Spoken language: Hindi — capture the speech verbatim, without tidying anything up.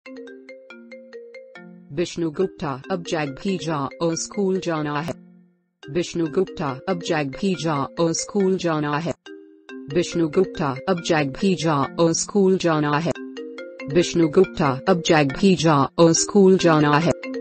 विष्णु गुप्ता अब जैग भी जा और स्कूल जाना है। विष्णु गुप्ता अब जैग भी जा और स्कूल जाना है। विष्णु गुप्ता अब जैग भी जा और स्कूल जाना है। विष्णु गुप्ता अब जैग भी जा और स्कूल जाना है।